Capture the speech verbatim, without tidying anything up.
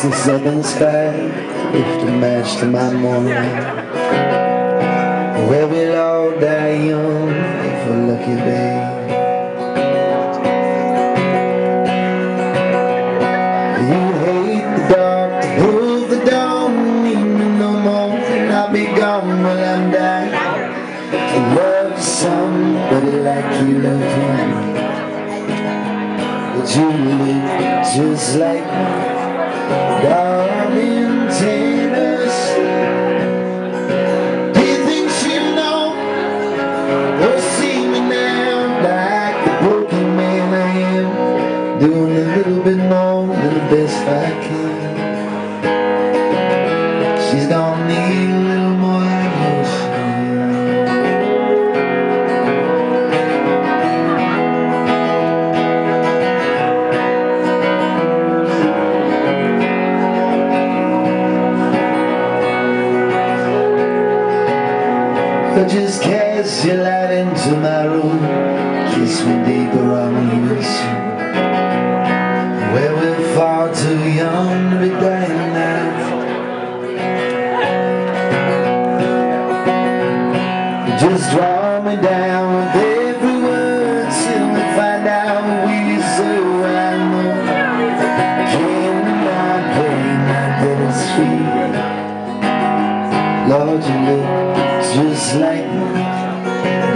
the southern sky, lift a match to my morning, where we'll all die young if we're lucky, babe. You hate the dark, to pull the dawn, need me no more, and I'll be gone while I'm dying. To love somebody like you love me, but you look just like me, darling Tennessee. Do you think she'll know or see me now, like the broken man I am, doing a little bit more than the best I can? She's gonna need a little more emotion. But just cast your light into my room, kiss me deeper, I'll leave it soon, where we're far too young to be dying now. Just draw me down with every word till we find out we deserve what I know. Can I pray my debt's free? Lord, you look just like me,